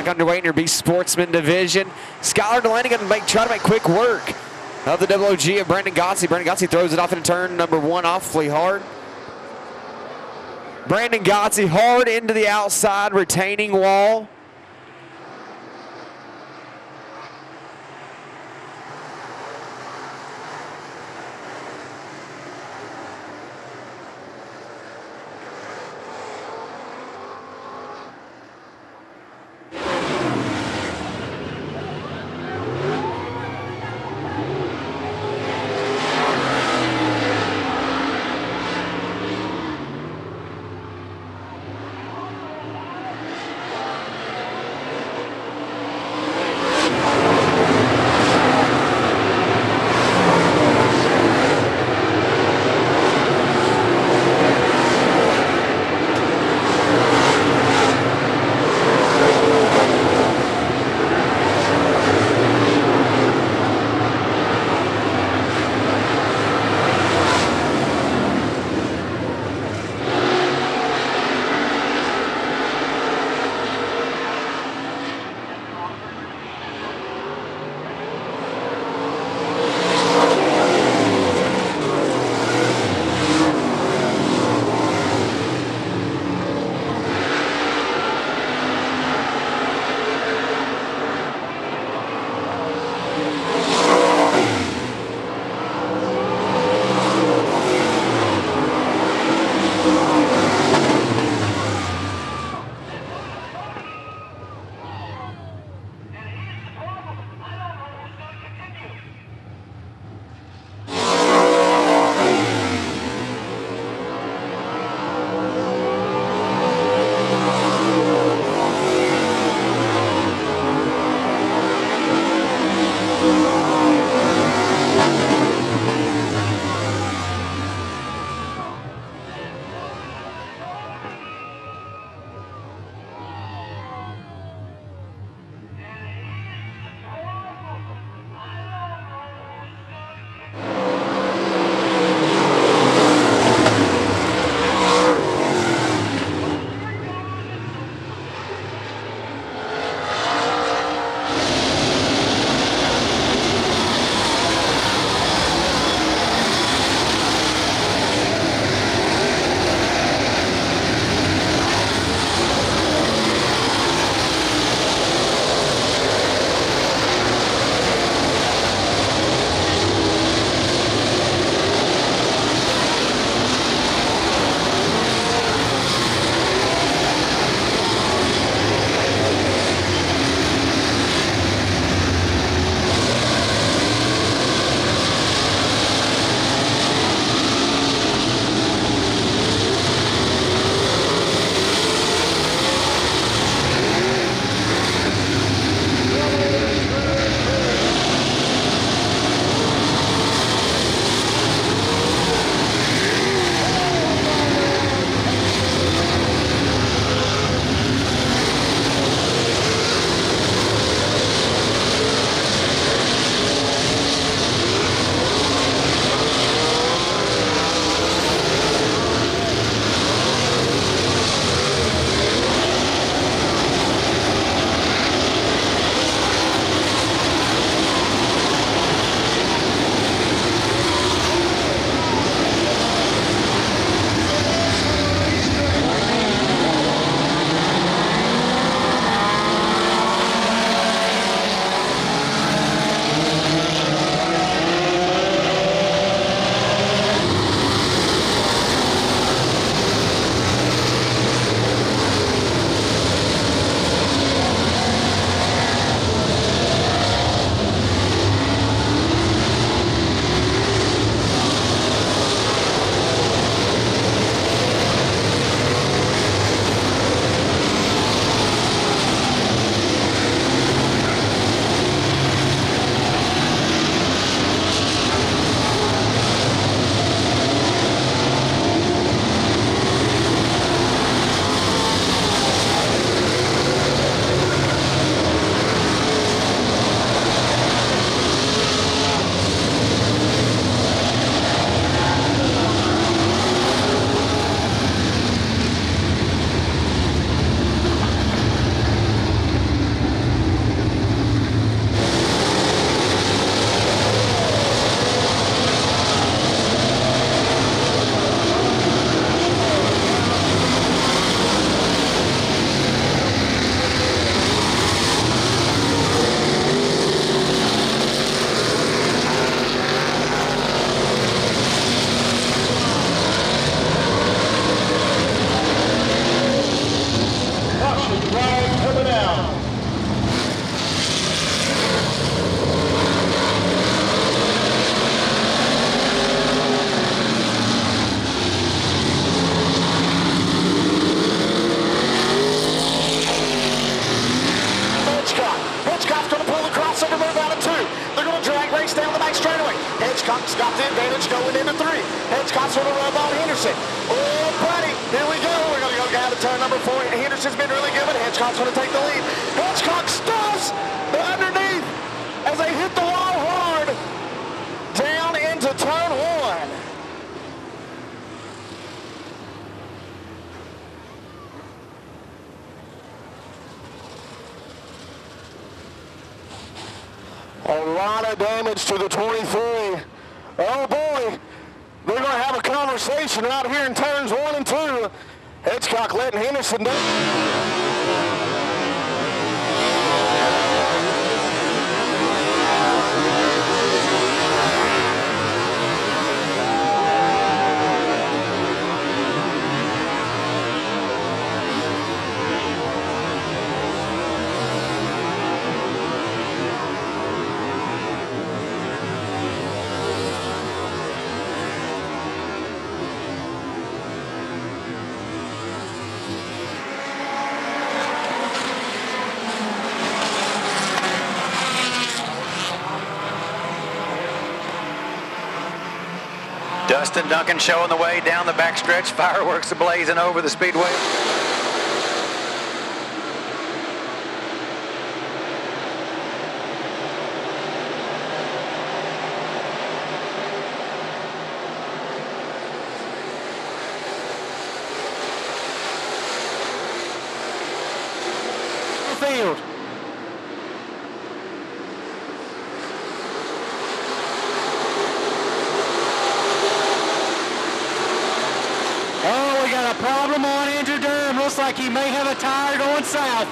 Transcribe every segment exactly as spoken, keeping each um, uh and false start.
back underway in your B Sportsman division. Skylar Delaney going to make, try to make quick work of the double O G of Brandon Gotze. Brandon Gotze throws it off into turn number one awfully hard. Brandon Gotze hard into the outside retaining wall. on Henderson. Oh, buddy, here we go. We're going to go down to turn number four. Henderson's been really good, but Hitchcock's going to take the lead. Hitchcock stuffs underneath as they hit the wall hard down into turn one. A lot of damage to the twenty-three. Oh boy, they're going to have a conversation out here in turns one and two. Hitchcock letting Henderson down. Dustin Duncan showing the way down the backstretch. Fireworks blazing over the Speedway. Field. Oh, we got a problem on Andrew Durham. Looks like he may have a tire going south.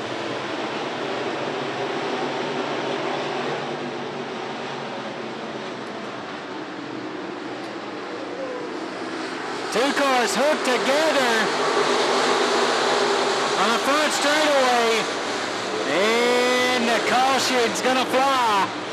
Two cars hooked together on the front straightaway. And the caution's gonna fly.